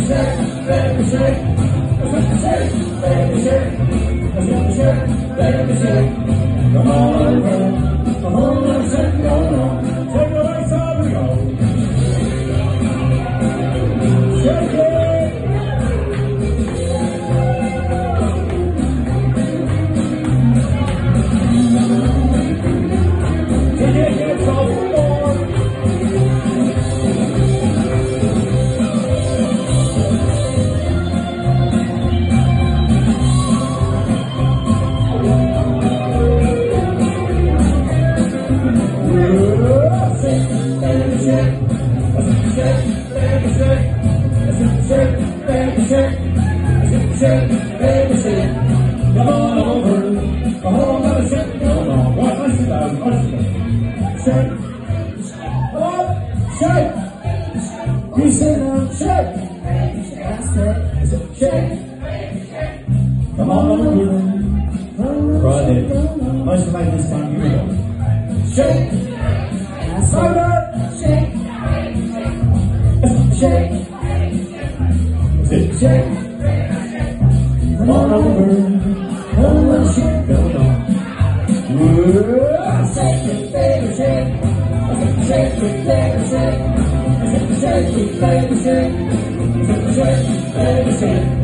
Come on, come on, let's get going on. Take the lights off, we go. Shakin. Can you get some more? Shake, baby, shake. Come on over. Come on, gotta shake. Come on. Watch this down. Watch this. Shake. Up. Shake. We say now, shake. That's it. Shake. Come on over. Right in. Let's make this fun. Here we go. Shake. That's it. Shake. Shake. That's it. Shake. Come on over, come on, shake, going on. Shake it, baby, shake. Shake it, baby, shake. Shake it, baby, shake. Shake it, baby, shake.